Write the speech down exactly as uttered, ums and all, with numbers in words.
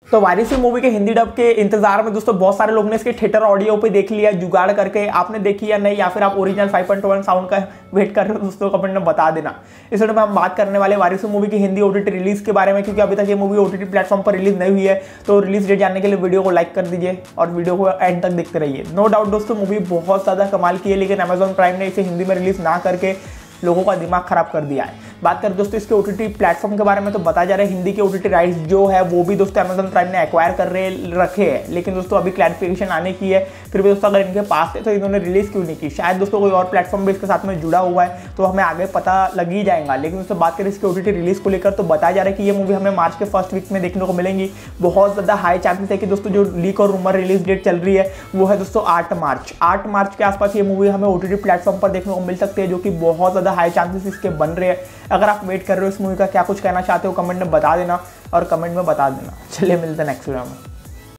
तो वारिस मूवी के हिंदी डब के इंतजार में दोस्तों बहुत सारे लोग ने इसके थिएटर ऑडियो पे देख लिया जुगाड़ करके। आपने देखी या नहीं, या फिर आप original five point one sound का वेट कर रहे हो दोस्तों, कमेंट में बता देना। इस वीडियो में हम बात करने वाले वारिस मूवी की हिंदी ओटीटी रिलीज के बारे में, क्योंकि अभी तक ये मूवी ओटीटी प्लेटफॉर्म पर रिलीज नहीं हुई है। तो रिलीज डेट जानने के लिए वीडियो को लाइक कर दीजिए और वीडियो को एंड तक देखते रहिए। नो डाउट दोस्तों मूवी बहुत ज़्यादा कमाल की है, लेकिन अमेजॉन प्राइम ने इसे हिंदी में रिलीज ना करके लोगों का दिमाग खराब कर दिया है। बात करें दोस्तों इसके ओटीटी प्लेटफॉर्म के बारे में, तो बता जा रहा है हिंदी के ओटीटी राइट्स जो है वो भी दोस्तों अमेजॉन प्राइम ने एक्वायर कर रहे रखे हैं। लेकिन दोस्तों अभी क्लैरिफिकेशन आने की है। फिर भी दोस्तों अगर इनके पास है तो इन्होंने रिलीज क्यों नहीं की? शायद दोस्तों कोई और प्लेटफॉर्म भी इसके साथ में जुड़ा हुआ है, तो हमें आगे पता लग ही जाएगा। लेकिन दोस्तों बात करें इसके ओटीटी रिलीज को लेकर, तो बताया जा रहा है कि ये मूवी हमें मार्च के फर्स्ट वीक में देखने को मिलेंगी। बहुत ज़्यादा हाई चांसेस है कि दोस्तों जो लीक और रूमर रिलीज डेट चल रही है वो है दोस्तों आठ मार्च। आठ मार्च के आसपास ये मूवी हमें ओटीटी प्लेटफॉर्म पर देखने को मिल सकती है, जो कि बहुत ज़्यादा हाई चांसेस इसके बन रहे हैं। अगर आप वेट कर रहे हो इस मूवी का, क्या कुछ कहना चाहते हो कमेंट में बता देना और कमेंट में बता देना। चलिए मिलते हैं नेक्स्ट वीडियो में।